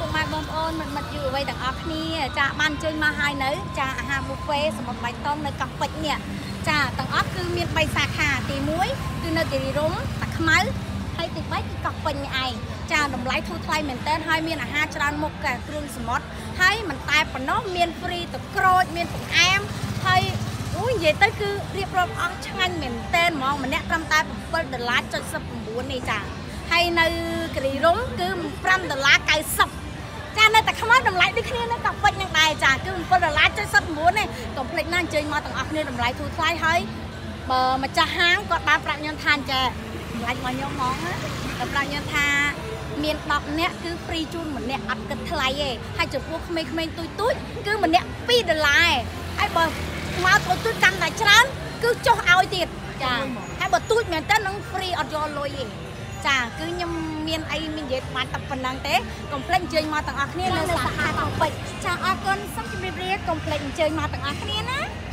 ពុកម៉ែបងប្អូនមិនយូរអ្វីទាំងអស់គ្នាចាបានជើញមកហើយនៅចាអាហារ buffet សមុទ្របៃតងនៅកោះពេជ្រនេះចាទាំងអស់គឺមាន3សាខាទី1គឺនៅគិរីរម្យតាខ្មៅហើយទី3គឺកោះពេជ្រនេះឯងចាតម្លៃធូរថ្លៃមែនទែនហើយមានអាហារច្រើនមុខcảគ្រឿងសមុទ្រហើយមិនតែប៉ុណ្ណោះមាន free ទឹកក្រូចមានបង្អែមហើយអូយនិយាយទៅគឺរៀបរាប់អស់ឆ្ងាញ់មែនទែនហ្មងម្នាក់ត្រឹមតែ$7.79នេះចាហើយនៅគិរីរម្យគឺ$5.90ចានៅតែខ្មៅតម្លៃដូចគ្នានៅកោះពេជ្រនឹងដែរចាគឺ$7.79នេះកុំភ្លេចណាអញ្ជើញមកទាំងអស់គ្នាតម្លៃធូរថ្លៃហើយបើម្ចាស់ហាងគាត់បានប្រាប់ខ្ញុំថាចាតម្លៃរបស់ខ្ញុំហ្មងណាតែប្រាប់ខ្ញុំថាមាន10នាក់គឺ free ជូនម្នាក់អត់គិតថ្លៃទេហើយចំពោះក្មេងៗទូចគឺម្នាក់$2ហើយបើមកទូចកាន់តែច្រើនគឺចុះឲ្យទៀតចាហើយបើទូចមែនតើនឹង free អត់យកលុយទេចាគឺខ្ញុំមានអីមាននិយាយបានតែប៉ុណ្ណឹងទេកុំភ្លេចអញ្ជើញមកទាំងអស់គ្នានៅសាខាកោះពេជ្រចាអរគុណសូមជម្រាបលាកុំភ្លេចអញ្ជើញមកទាំងអស់គ្នាណា